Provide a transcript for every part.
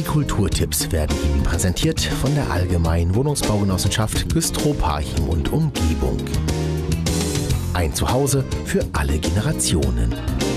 Kulturtipps werden Ihnen präsentiert von der Allgemeinen Wohnungsbaugenossenschaft Güstrow-Parchim und Umgebung. Ein Zuhause für alle Generationen.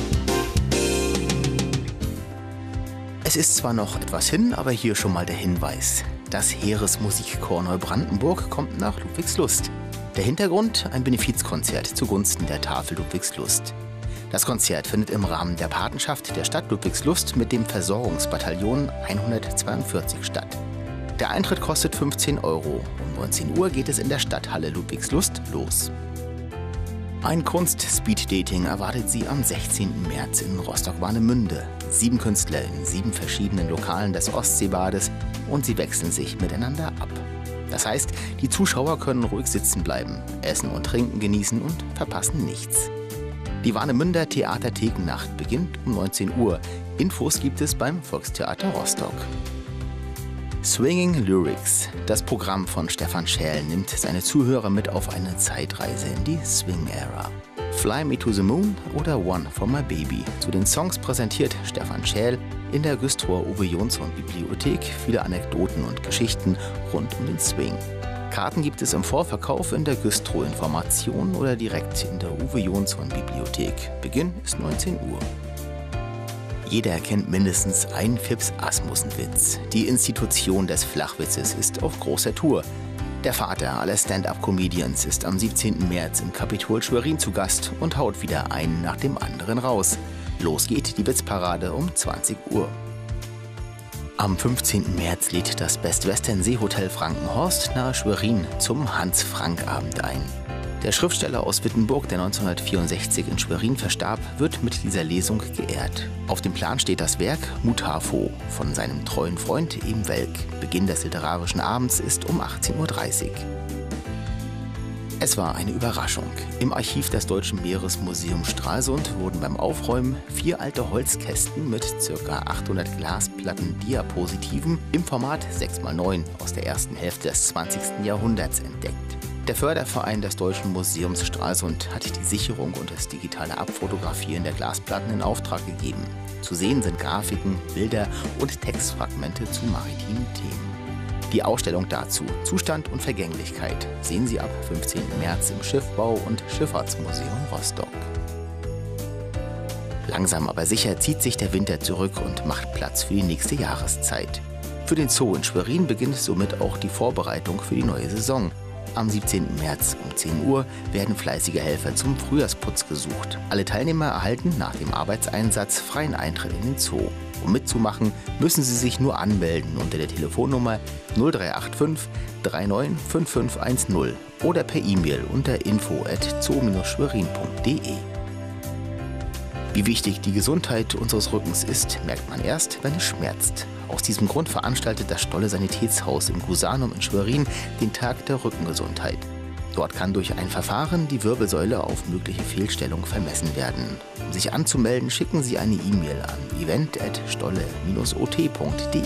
Es ist zwar noch etwas hin, aber hier schon mal der Hinweis. Das Heeresmusikchor Neubrandenburg kommt nach Ludwigslust. Der Hintergrund: ein Benefizkonzert zugunsten der Tafel Ludwigslust. Das Konzert findet im Rahmen der Patenschaft der Stadt Ludwigslust mit dem Versorgungsbataillon 142 statt. Der Eintritt kostet 15 €. Um 19 Uhr geht es in der Stadthalle Ludwigslust los. Ein Kunst-Speed-Dating erwartet Sie am 16. März in Rostock-Warnemünde. 7 Künstler in 7 verschiedenen Lokalen des Ostseebades und sie wechseln sich miteinander ab. Das heißt, die Zuschauer können ruhig sitzen bleiben, essen und trinken genießen und verpassen nichts. Die Warnemünder Theaterthekennacht beginnt um 19 Uhr. Infos gibt es beim Volkstheater Rostock. Swinging Lyrics. Das Programm von Stefan Schäl nimmt seine Zuhörer mit auf eine Zeitreise in die Swing-Ära. Fly Me to the Moon oder One for My Baby. Zu den Songs präsentiert Stefan Schäl in der Güstrower Uwe Jonsson Bibliothek viele Anekdoten und Geschichten rund um den Swing. Karten gibt es im Vorverkauf in der Güstrow Information oder direkt in der Uwe Jonsson Bibliothek. Beginn ist 19 Uhr. Jeder kennt mindestens einen Phipps Asmussen-Witz. Die Institution des Flachwitzes ist auf großer Tour. Der Vater aller Stand-up-Comedians ist am 17. März im Kapitol Schwerin zu Gast und haut wieder einen nach dem anderen raus. Los geht die Witzparade um 20 Uhr. Am 15. März lädt das Best Western Seehotel Frankenhorst nahe Schwerin zum Hans-Frank-Abend ein. Der Schriftsteller aus Wittenburg, der 1964 in Schwerin verstarb, wird mit dieser Lesung geehrt. Auf dem Plan steht das Werk Mutafo von seinem treuen Freund Em Welk. Beginn des literarischen Abends ist um 18:30 Uhr. Es war eine Überraschung. Im Archiv des Deutschen Meeresmuseums Stralsund wurden beim Aufräumen 4 alte Holzkästen mit ca. 800 Glasplatten-Diapositiven im Format 6x9 aus der ersten Hälfte des 20. Jahrhunderts entdeckt. Der Förderverein des Deutschen Museums Stralsund hat die Sicherung und das digitale Abfotografieren der Glasplatten in Auftrag gegeben. Zu sehen sind Grafiken, Bilder und Textfragmente zu maritimen Themen. Die Ausstellung dazu, Zustand und Vergänglichkeit, sehen Sie ab 15. März im Schiffbau- und Schifffahrtsmuseum Rostock. Langsam aber sicher zieht sich der Winter zurück und macht Platz für die nächste Jahreszeit. Für den Zoo in Schwerin beginnt somit auch die Vorbereitung für die neue Saison. Am 17. März um 10 Uhr werden fleißige Helfer zum Frühjahrsputz gesucht. Alle Teilnehmer erhalten nach dem Arbeitseinsatz freien Eintritt in den Zoo. Um mitzumachen, müssen Sie sich nur anmelden unter der Telefonnummer 0385 39 5510 oder per E-Mail unter info@zoo-schwerin.de. Wie wichtig die Gesundheit unseres Rückens ist, merkt man erst, wenn es schmerzt. Aus diesem Grund veranstaltet das Stolle Sanitätshaus im Gusanum in Schwerin den Tag der Rückengesundheit. Dort kann durch ein Verfahren die Wirbelsäule auf mögliche Fehlstellungen vermessen werden. Um sich anzumelden, schicken Sie eine E-Mail an event@stolle-ot.de.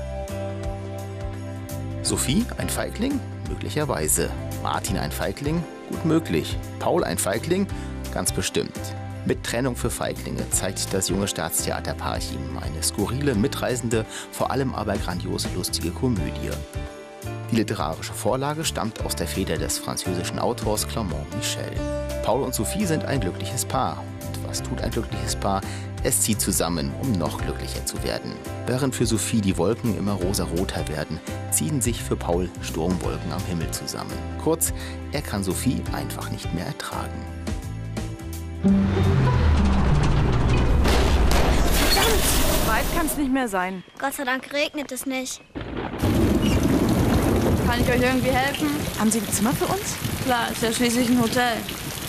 Sophie, ein Feigling? Möglicherweise. Martin, ein Feigling? Gut möglich. Paul, ein Feigling? Ganz bestimmt. Mit Trennung für Feiglinge zeigt das junge Staatstheater Parchim eine skurrile, mitreißende, vor allem aber grandios lustige Komödie. Die literarische Vorlage stammt aus der Feder des französischen Autors Clément Michel. Paul und Sophie sind ein glückliches Paar. Und was tut ein glückliches Paar? Es zieht zusammen, um noch glücklicher zu werden. Während für Sophie die Wolken immer rosaroter werden, ziehen sich für Paul Sturmwolken am Himmel zusammen. Kurz, er kann Sophie einfach nicht mehr ertragen. Weit kann es nicht mehr sein. Gott sei Dank regnet es nicht. Kann ich euch irgendwie helfen? Haben Sie ein Zimmer für uns? Klar, ist ja schließlich ein Hotel.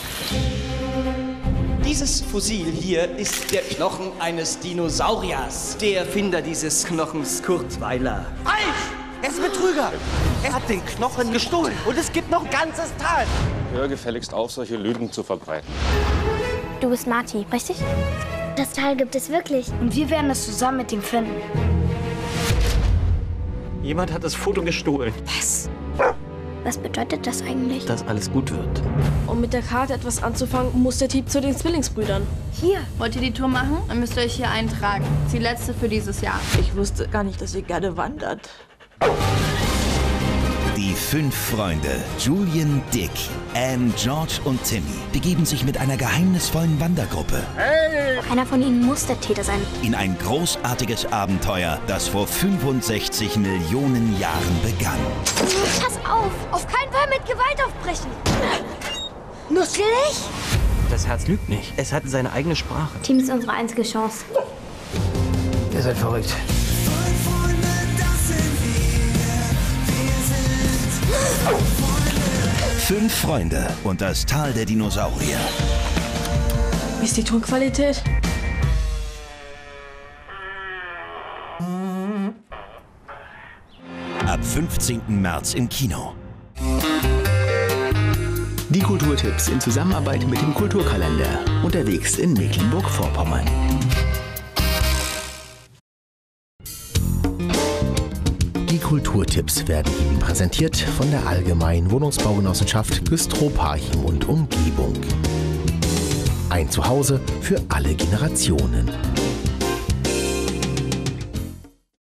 Dieses Fossil hier ist der Knochen eines Dinosauriers. Der Erfinder dieses Knochens, Kurt Weiler. Falsch! Er ist ein Betrüger. Er hat den Knochen gestohlen. Und es gibt noch ein ganzes Tal. Hör gefälligst auf, solche Lügen zu verbreiten. Du bist Marty, richtig? Das Teil gibt es wirklich. Und wir werden es zusammen mit ihm finden. Jemand hat das Foto gestohlen. Was? Was bedeutet das eigentlich? Dass alles gut wird. Um mit der Karte etwas anzufangen, muss der Typ zu den Zwillingsbrüdern. Hier. Wollt ihr die Tour machen? Dann müsst ihr euch hier eintragen. Das ist die letzte für dieses Jahr. Ich wusste gar nicht, dass ihr gerne wandert. Die 5 Freunde, Julian, Dick, Anne, George und Timmy, begeben sich mit einer geheimnisvollen Wandergruppe Einer von ihnen muss der Täter sein. in ein großartiges Abenteuer, das vor 65 Millionen Jahren begann. Pass auf! Auf keinen Fall mit Gewalt aufbrechen! Nusselig? Das Herz lügt nicht. Es hat seine eigene Sprache. Team ist unsere einzige Chance. Ihr seid verrückt. 5 Freunde und das Tal der Dinosaurier. Wie ist die Tonqualität? Ab 15. März im Kino. Die Kulturtipps in Zusammenarbeit mit dem Kulturkalender. Unterwegs in Mecklenburg-Vorpommern. Die Kulturtipps werden Ihnen präsentiert von der Allgemeinen Wohnungsbaugenossenschaft Güstrow-Parchim und Umgebung. Ein Zuhause für alle Generationen.